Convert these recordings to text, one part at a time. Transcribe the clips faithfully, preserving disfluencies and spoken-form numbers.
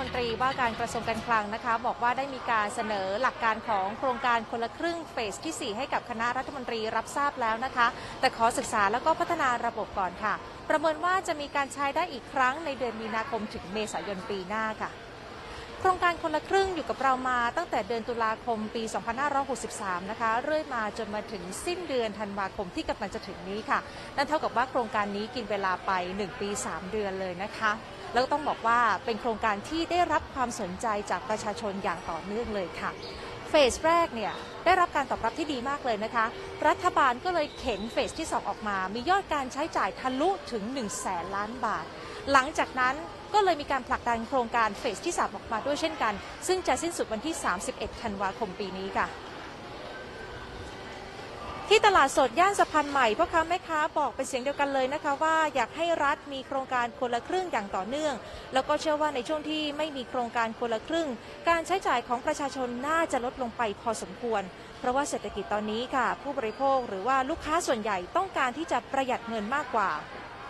มนตรีว่าการกระทรวงการคลังนะคะบอกว่าได้มีการเสนอหลักการของโครงการคนละครึ่งเฟสที่สี่ให้กับคณะรัฐมนตรีรับทราบแล้วนะคะแต่ขอศึกษาแล้วก็พัฒนาระบบก่อนค่ะประเมินว่าจะมีการใช้ได้อีกครั้งในเดือนมีนาคมถึงเมษายนปีหน้าค่ะโครงการคนละครึ่งอยู่กับเรามาตั้งแต่เดือนตุลาคมปี สองพันห้าร้อยหกสิบสาม นะคะเรื่อยมาจนมาถึงสิ้นเดือนธันวาคมที่กำลังจะถึงนี้ค่ะนั่นเท่ากับว่าโครงการนี้กินเวลาไปหนึ่งปีสามเดือนเลยนะคะแล้วก็ต้องบอกว่าเป็นโครงการที่ได้รับความสนใจจากประชาชนอย่างต่อเนื่องเลยค่ะเฟสแรกเนี่ยได้รับการตอบรับที่ดีมากเลยนะคะรัฐบาลก็เลยเข็นเฟสที่สองออกมามียอดการใช้จ่ายทะลุถึงหนึ่งแสนล้านบาทหลังจากนั้นก็เลยมีการผลักดันโครงการเฟสที่สามออกมาด้วยเช่นกันซึ่งจะสิ้นสุดวันที่สามสิบเอ็ดธันวาคมปีนี้ค่ะที่ตลาดสดย่านสะพานใหม่พ่อค้าแม่ค้าบอกเป็นเสียงเดียวกันเลยนะคะว่าอยากให้รัฐมีโครงการคนละครึ่งอย่างต่อเนื่องแล้วก็เชื่อว่าในช่วงที่ไม่มีโครงการคนละครึ่งการใช้จ่ายของประชาชนน่าจะลดลงไปพอสมควรเพราะว่าเศรษฐกิจตอนนี้ค่ะผู้บริโภคหรือว่าลูกค้าส่วนใหญ่ต้องการที่จะประหยัดเงินมากกว่า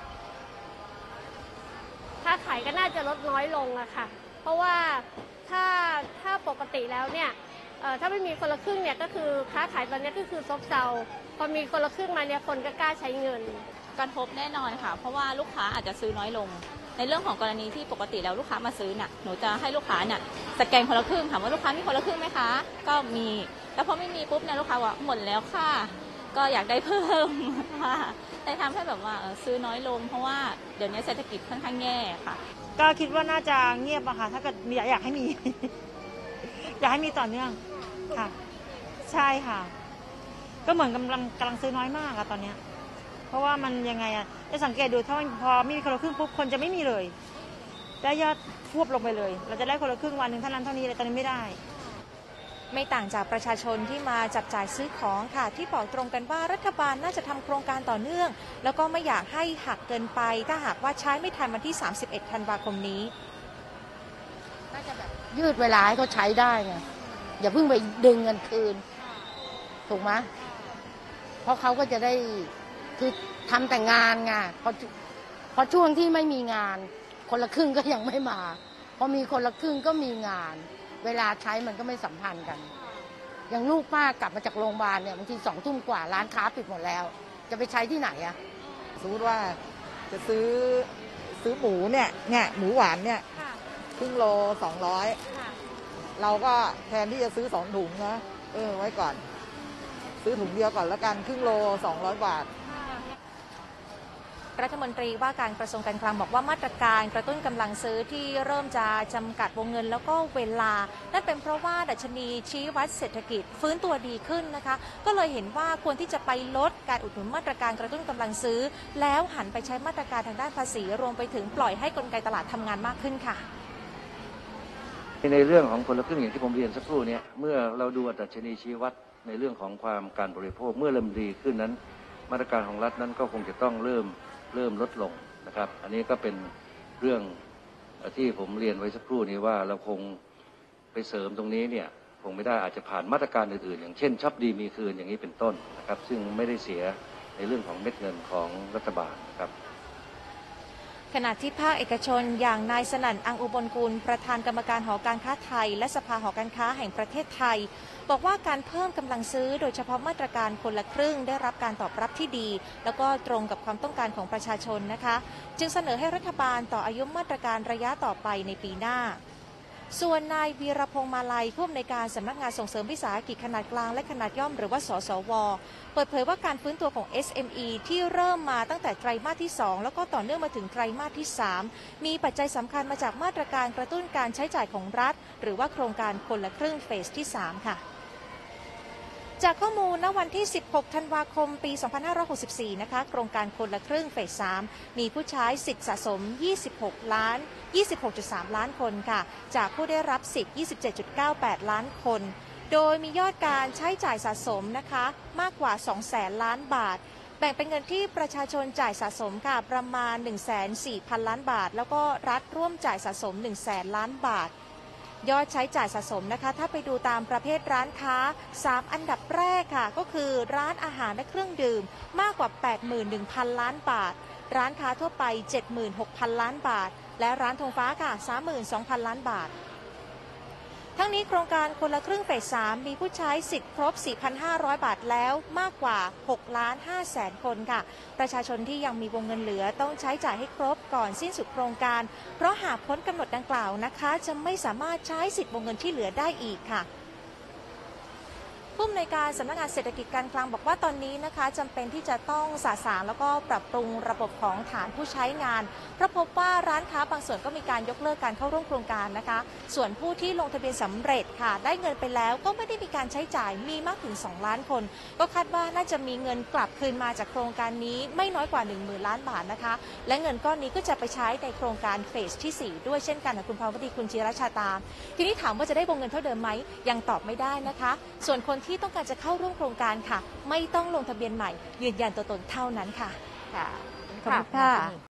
ค่าขายก็น่าจะลดน้อยลงอะค่ะเพราะว่าถ้าถ้าปกติแล้วเนี่ยถ้าไม่มีคนละครึ่งเนี่ยก็คือค้าขายตอนนี้ก็คือซบเซาพอมีคนละครึ่งมาเนี่ยคนก็กล้าใช้เงินกระทบแน่นอนค่ะเพราะว่าลูกค้าอาจจะซื้อน้อยลงในเรื่องของกรณีที่ปกติแล้วลูกค้ามาซื้อน่ะหนูจะให้ลูกค้าเนี่ยสแกนคนละครึ่งถามว่าลูกค้ามีคนละครึ่งไหมคะก็มีแล้วพอไม่มีปุ๊บเนี่ยลูกค้าว่าหมดแล้วค่ะก็อยากได้เพิ่มค่ะแต่ทำให้แบบว่าซื้อน้อยลงเพราะว่าเดี๋ยวนี้เศรษฐกิจค่อนข้างแย่ค่ะก็คิดว่าน่าจะเงียบอะค่ะถ้าเกิดอยากให้มี อยากให้มีต่อเนื่องค่ะใช่ค่ะก็เหมือนกำลังกำลังซื้อน้อยมากอะตอนเนี้ยเพราะว่ามันยังไงอะจะสังเกตดูถ้าพอไม่มีคนละครึ่งปุ๊บคนจะไม่มีเลยได้ยอดพวบลงไปเลยเราจะได้คนละครึ่งวันหนึ่งเท่านั้นเท่านี้เลยตอนนี้ไม่ได้ไม่ต่างจากประชาชนที่มาจับจ่ายซื้อของค่ะที่บอกตรงกันว่ารัฐบาลน่าจะทำโครงการต่อเนื่องแล้วก็ไม่อยากให้หักเกินไปถ้าหากว่าใช้ไม่ทันวันที่สามสิบเอ็ดธันวาคมนี้น่าจะแบบยืดเวลาให้เขาใช้ได้ไงอย่าเพิ่งไปดึงเงินคืนถูกไหมเพราะเขาก็จะได้คือทำแต่งานไงพอพอช่วงที่ไม่มีงานคนละครึ่งก็ยังไม่มาพอมีคนละครึ่งก็มีงานเวลาใช้มันก็ไม่สัมพันธ์กันอย่างลูกป้ากลับมาจากโรงพยาบาลเนี่ยบางทีสองทุ่มกว่าร้านค้าปิดหมดแล้วจะไปใช้ที่ไหนอะสมมติว่าจะซื้อซื้อหมูเนี่ยเนี่ยหมูหวานเนี่ยครึ่งโลสองร้อยเราก็แทนที่จะซื้อสองถุงนะเออไว้ก่อนซื้อถุงเดียวก่อนแล้วกันครึ่งโลสองร้อยบาทรัฐมนตรีว่าการกระทรวงการคลังบอกว่ามาตรการกระตุ้นกำลังซื้อที่เริ่มจะจำกัดวงเงินแล้วก็เวลานั่นเป็นเพราะว่าดัชนีชี้วัดเศรษฐกิจฟื้นตัวดีขึ้นนะคะก็เลยเห็นว่าควรที่จะไปลดการอุดหนุนมาตรการกระตุ้นกำลังซื้อแล้วหันไปใช้มาตรการทางด้านภาษีรวมไปถึงปล่อยให้กลไกตลาดทำงานมากขึ้นค่ะในเรื่องของคนละครึ่งอย่างที่ผมเรียนสักครู่นี้เมื่อเราดูดัชนีชี้วัดในเรื่องของความการบริโภคเมื่อเริ่มดีขึ้นนั้นมาตรการของรัฐนั้นก็คงจะต้องเริ่มเริ่มลดลงนะครับอันนี้ก็เป็นเรื่องที่ผมเรียนไว้สักครู่นี้ว่าเราคงไปเสริมตรงนี้เนี่ยคงไม่ได้อาจจะผ่านมาตรการอื่นๆอย่างเช่นช็อปดีมีคืนอย่างนี้เป็นต้นนะครับซึ่งไม่ได้เสียในเรื่องของเม็ดเงินของรัฐบาลนะครับขณะที่ภาคเอกชนอย่างนายสนั่นอังอุบลกุลประธานกรรมการหอการค้าไทยและสภาหอการค้าแห่งประเทศไทยบอกว่าการเพิ่มกำลังซื้อโดยเฉพาะมาตรการคนละครึ่งได้รับการตอบรับที่ดีแล้วก็ตรงกับความต้องการของประชาชนนะคะจึงเสนอให้รัฐบาลต่ออายุมาตรการระยะต่อไปในปีหน้าส่วนนายวีรพงษ์มาลัยผู้อำนวยการสำนักงานส่งเสริมวิสาหกิจขนาดกลางและขนาดย่อมหรือว่าสสวเปิดเผยว่าการฟื้นตัวของ เอส เอ็ม อี ที่เริ่มมาตั้งแต่ไตรมาสที่สองแล้วก็ต่อเนื่องมาถึงไตรมาสที่สามมีปัจจัยสำคัญมาจากมาตรการกระตุ้นการใช้จ่ายของรัฐหรือว่าโครงการคนละครึ่งเฟสที่สามค่ะจากข้อมูลณวันที่สิบหกธันวาคมปีสองพันห้าร้อยหกสิบสี่นะคะโครงการคนละครึ่งเฟสสามมีผู้ใช้สิทธิสะสมยี่สิบหกล้านยี่สิบหกจุดสามล้านคนค่ะจากผู้ได้รับสิทธิ์ยี่สิบเจ็ดจุดเก้าแปดล้านคนโดยมียอดการใช้จ่ายสะสมนะคะมากกว่าสองแสนล้านบาทแบ่งเป็นเงินที่ประชาชนจ่ายสะสมค่ะประมาณ หนึ่งแสนสี่พันล้านบาทแล้วก็รัฐร่วมจ่ายสะสม หนึ่งแสนล้านบาทยอดใช้จ่ายสะสมนะคะถ้าไปดูตามประเภทร้านค้าสามอันดับแรกค่ะก็คือร้านอาหารและเครื่องดื่มมากกว่า แปดหมื่นหนึ่งพันล้านบาทร้านค้าทั่วไป เจ็ดหมื่นหกพันล้านบาทและร้านธงฟ้าค่ะ สามหมื่นสองพัน ล้านบาททั้งนี้โครงการคนละครึ่งเฟสสามมีผู้ใช้สิทธิ์ครบ สี่พันห้าร้อย บาทแล้วมากกว่า หกล้านห้าแสน คนค่ะประชาชนที่ยังมีวงเงินเหลือต้องใช้จ่ายให้ครบก่อนสิ้นสุดโครงการเพราะหากพ้นกำหนดดังกล่าวนะคะจะไม่สามารถใช้สิทธิ์วงเงินที่เหลือได้อีกค่ะผู้อำนวยการสำนักงานเศรษฐกิจการคลังบอกว่าตอนนี้นะคะจำเป็นที่จะต้องสะสางแล้วก็ปรับปรุงระบบของฐานผู้ใช้งานเพราะพบว่าร้านค้าบางส่วนก็มีการยกเลิกการเข้าร่วมโครงการนะคะส่วนผู้ที่ลงทะเบียนสำเร็จค่ะได้เงินไปแล้วก็ไม่ได้มีการใช้จ่ายมีมากถึงสองล้านคนก็คาดว่าน่าจะมีเงินกลับคืนมาจากโครงการนี้ไม่น้อยกว่า หนึ่งหมื่น ล้านบาทนะคะและเงินก้อนนี้ก็จะไปใช้ในโครงการเฟสที่สี่ด้วยเช่นกันกับคุณภาวดีคุณจิรชาตาทีนี้ถามว่าจะได้วงเงินเท่าเดิมไหมยังตอบไม่ได้นะคะส่วนคนที่ต้องการจะเข้าร่วมโครงการค่ะไม่ต้องลงทะเบียนใหม่ยืนยันตัวตนเท่านั้นค่ะค่ะขอบคุณค่ะ